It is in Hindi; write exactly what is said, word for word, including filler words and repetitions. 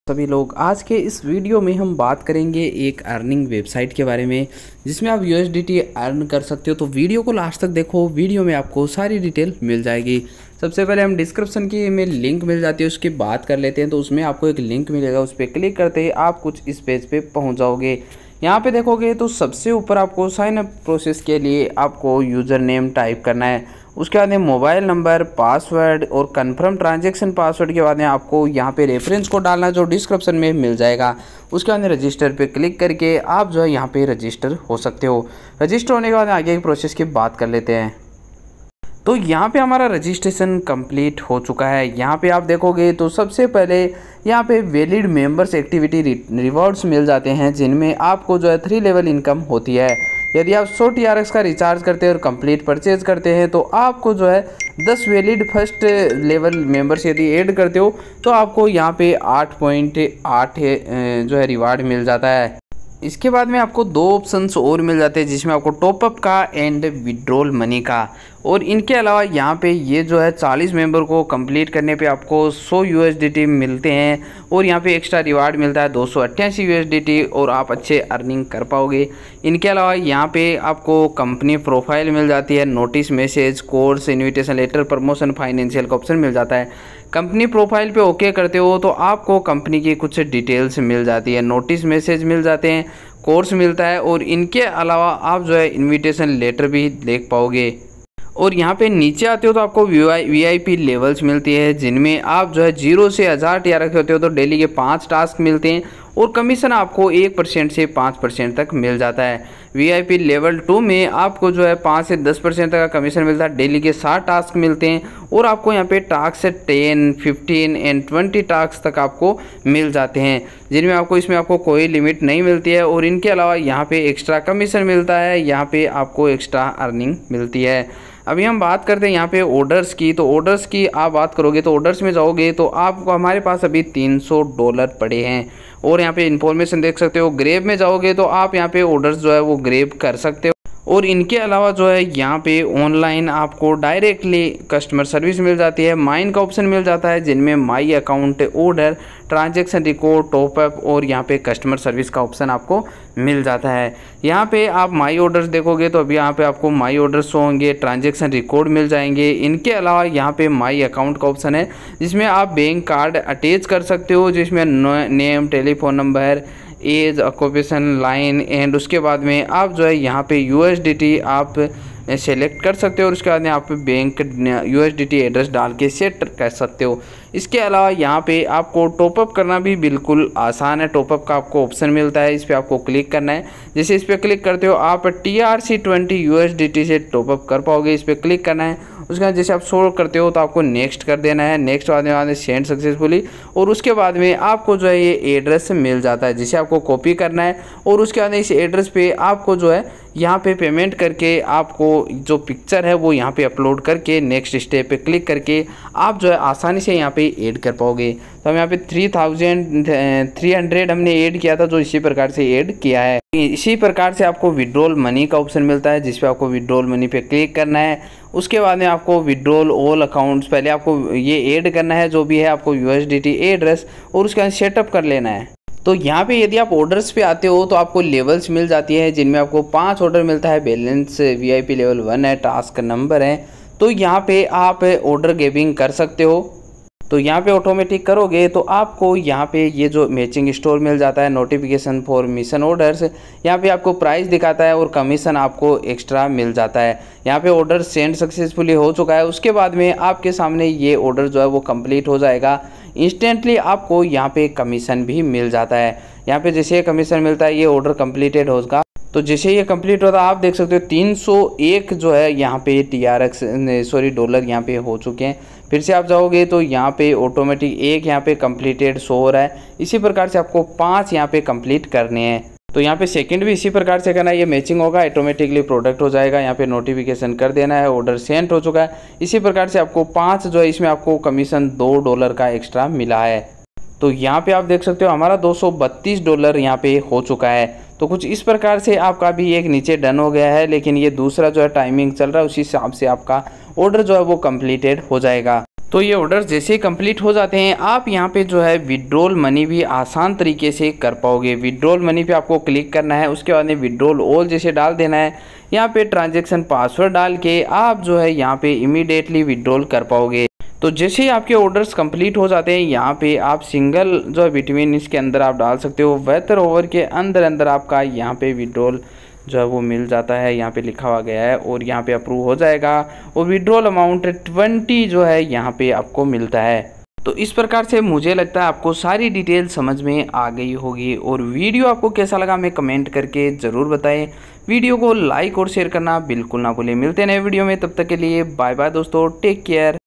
सभी लोग आज के इस वीडियो में हम बात करेंगे एक अर्निंग वेबसाइट के बारे में जिसमें आप यूएसडीटी अर्न कर सकते हो। तो वीडियो को लास्ट तक देखो, वीडियो में आपको सारी डिटेल मिल जाएगी। सबसे पहले हम डिस्क्रिप्शन की में लिंक मिल जाती है उसकी बात कर लेते हैं। तो उसमें आपको एक लिंक मिलेगा, उस पर क्लिक करते ही आप कुछ इस पेज पे पहुंच जाओगे। यहाँ पे देखोगे तो सबसे ऊपर आपको साइन अप प्रोसेस के लिए आपको यूज़र नेम टाइप करना है। उसके बाद में मोबाइल नंबर, पासवर्ड और कंफर्म ट्रांजैक्शन पासवर्ड के बाद में आपको यहाँ पे रेफरेंस कोड डालना जो डिस्क्रिप्शन में मिल जाएगा। उसके बाद में रजिस्टर पे क्लिक करके आप जो है यहाँ पे रजिस्टर हो सकते हो। रजिस्टर होने के बाद आगे की प्रोसेस की बात कर लेते हैं। तो यहाँ पे हमारा रजिस्ट्रेशन कंप्लीट हो चुका है। यहाँ पे आप देखोगे तो सबसे पहले यहाँ पे वैलिड मेंबर्स एक्टिविटी रिवॉर्ड्स मिल जाते हैं जिनमें आपको जो है थ्री लेवल इनकम होती है। यदि आप सौ टी आर एक्स का रिचार्ज करते हैं और कंप्लीट परचेज करते हैं तो आपको जो है दस वैलिड फर्स्ट लेवल मेंबर्स यदि ऐड करते हो तो आपको यहाँ पे आठ पॉइंट आठ जो है रिवार्ड मिल जाता है। इसके बाद में आपको दो ऑप्शंस और मिल जाते हैं जिसमें आपको टॉपअप का एंड विड्रॉल मनी का। और इनके अलावा यहाँ पे ये जो है चालीस मेंबर को कंप्लीट करने पे आपको सौ यूएसडीटी मिलते हैं और यहाँ पे एक्स्ट्रा रिवार्ड मिलता है दो सौ अट्ठासी यूएसडीटी और आप अच्छे अर्निंग कर पाओगे। इनके अलावा यहाँ पे आपको कंपनी प्रोफाइल मिल जाती है, notice, message, course, invitation letter, promotion, financial का ऑप्शन मिल जाता है। कंपनी प्रोफाइल पे ओके करते हो तो आपको कंपनी की कुछ डिटेल्स मिल जाती है, नोटिस, मैसेज मिल जाते हैं, कोर्स मिलता है और इनके अलावा आप जो है इन्विटेशन लेटर भी देख पाओगे। और यहाँ पे नीचे आते हो तो आपको वी आई पी लेवल्स मिलती है जिनमें आप जो है जीरो से हज़ार टी आर रखे होते हो तो डेली के पाँच टास्क मिलते हैं और कमीशन आपको एक परसेंट से पाँच परसेंट तक मिल जाता है। वी आई पी लेवल टू में आपको जो है पाँच से दस परसेंट तक का कमीशन मिलता है, डेली के साठ टास्क मिलते हैं और आपको यहाँ पे task ten, fifteen and twenty task तक आपको मिल जाते हैं जिनमें आपको इसमें आपको कोई लिमिट नहीं मिलती है। और इनके अलावा यहाँ पे एक्स्ट्रा कमीशन मिलता है, यहाँ पे आपको एक्स्ट्रा अर्निंग मिलती है। अभी हम बात करते हैं यहाँ पे ऑर्डर्स की। तो ऑर्डर्स की आप बात करोगे तो ऑर्डर्स में जाओगे तो आपको हमारे पास अभी तीन सौ डॉलर पड़े हैं और यहाँ पे इन्फॉर्मेशन देख सकते हो। ग्रेब में जाओगे तो आप यहाँ पे ऑर्डर्स जो है वो ग्रेब कर सकते हो। और इनके अलावा जो है यहाँ पे ऑनलाइन आपको डायरेक्टली कस्टमर सर्विस मिल जाती है, माइन का ऑप्शन मिल जाता है जिनमें my account, order, transaction record, top up और यहाँ पे कस्टमर सर्विस का ऑप्शन आपको मिल जाता है। यहाँ पे आप माई ऑर्डर्स देखोगे तो अभी यहाँ पे आपको माई ऑर्डर्स शो होंगे, ट्रांजैक्शन रिकॉर्ड मिल जाएंगे। इनके अलावा यहाँ पे माई अकाउंट का ऑप्शन है जिसमें आप बैंक कार्ड अटैच कर सकते हो जिसमें name, telephone number, age, occupation, line and उसके बाद में आप जो है यहाँ पे यूएसडीटी आप सेलेक्ट कर सकते हो और उसके बाद में आप बैंक यूएसडीटी एड्रेस डाल के सेट कर सकते हो। इसके अलावा यहाँ पे आपको टॉपअप करना भी बिल्कुल आसान है। टॉपअप का आपको ऑप्शन मिलता है, इस पर आपको क्लिक करना है। जैसे इस पर क्लिक करते हो आप T R C twenty USDT से टॉपअप कर पाओगे। इस पर क्लिक करना है, उसके बाद जैसे आप शो करते हो तो आपको नेक्स्ट कर देना है। नेक्स्ट बाद में सेंड सक्सेसफुली और उसके बाद में आपको जो है ये एड्रेस मिल जाता है जिसे आपको कॉपी करना है और उसके बाद इस एड्रेस पे आपको जो है यहाँ पे पेमेंट करके आपको जो पिक्चर है वो यहाँ पे अपलोड करके नेक्स्ट स्टेप पे क्लिक करके आप जो है आसानी से यहाँ पे ऐड कर पाओगे। तो हम यहाँ पे थ्री थाउजेंड थ्री हंड्रेड हमने ऐड किया था जो इसी प्रकार से ऐड किया है। इसी प्रकार से आपको विड्रॉल मनी का ऑप्शन मिलता है जिस पे आपको विड्रॉल मनी पे क्लिक करना है। उसके बाद में आपको विड्रॉल ऑल अकाउंट्स पहले आपको ये ऐड करना है जो भी है आपको यूएसडीटी एड्रेस और उसके बाद सेटअप कर लेना है। तो यहाँ पे यदि आप ऑर्डर्स पे आते हो तो आपको लेवल्स मिल जाती है जिनमें आपको पांच ऑर्डर मिलता है। बैलेंस वीआईपी लेवल वन है, टास्क नंबर है। तो यहाँ पे आप ऑर्डर गेविंग कर सकते हो। तो यहाँ पे ऑटोमेटिक करोगे तो आपको यहाँ पे ये जो मैचिंग स्टोर मिल जाता है, नोटिफिकेशन फॉर मिशन ऑर्डर्स, यहाँ पे आपको प्राइस दिखाता है और कमीशन आपको एक्स्ट्रा मिल जाता है। यहाँ पे ऑर्डर सेंड सक्सेसफुली हो चुका है। उसके बाद में आपके सामने ये ऑर्डर जो है वो कंप्लीट हो जाएगा। इंस्टेंटली आपको यहाँ पे कमीशन भी मिल जाता है। यहाँ पे जैसे कमीशन मिलता है ये ऑर्डर कंप्लीटेड होगा तो जैसे ये कंप्लीट होता है आप देख सकते हो तीन सौ एक जो है यहाँ पे T R X sorry dollar यहाँ पे हो चुके हैं। फिर से आप जाओगे तो यहाँ पे ऑटोमेटिक एक यहाँ पे कंप्लीटेड शो हो रहा है। इसी प्रकार से आपको पाँच यहाँ पे कंप्लीट करने हैं। तो यहाँ पे सेकंड भी इसी प्रकार से करना है, ये मैचिंग होगा ऑटोमेटिकली प्रोडक्ट हो जाएगा। यहाँ पे नोटिफिकेशन कर देना है, ऑर्डर सेंड हो चुका है। इसी प्रकार से आपको पाँच जो है इसमें आपको कमीशन दो डॉलर का एक्स्ट्रा मिला है। तो यहाँ पे आप देख सकते हो हमारा दो सौ बत्तीस डॉलर यहाँ पे हो चुका है। तो कुछ इस प्रकार से आपका भी एक नीचे डन हो गया है, लेकिन ये दूसरा जो है टाइमिंग चल रहा है उसी हिसाब से आपका ऑर्डर जो है वो कंप्लीटेड हो जाएगा। तो ये ऑर्डर्स जैसे ही कंप्लीट हो जाते हैं आप यहाँ पे जो है विड्रॉल मनी भी आसान तरीके से कर पाओगे। विड्रॉल मनी पे आपको क्लिक करना है, उसके बाद में विड्रॉल ऑल जैसे डाल देना है। यहाँ पे ट्रांजैक्शन पासवर्ड डाल के आप जो है यहाँ पे इमीडिएटली विड्रॉल कर पाओगे। तो जैसे ही आपके ऑर्डर्स कंप्लीट हो जाते हैं यहाँ पे आप सिंगल जो है बिटवीन इसके अंदर आप डाल सकते हो। बेहतर ओवर के अंदर अंदर आपका यहाँ पे विड्रॉल जो है वो मिल जाता है, यहाँ पे लिखा हुआ गया है और यहाँ पे अप्रूव हो जाएगा और विड्रॉल अमाउंट ट्वेंटी जो है यहाँ पे आपको मिलता है। तो इस प्रकार से मुझे लगता है आपको सारी डिटेल समझ में आ गई होगी। और वीडियो आपको कैसा लगा हमें कमेंट करके ज़रूर बताएं। वीडियो को लाइक और शेयर करना बिल्कुल ना भूलें। मिलते हैं नए वीडियो में, तब तक के लिए बाय बाय दोस्तों, टेक केयर।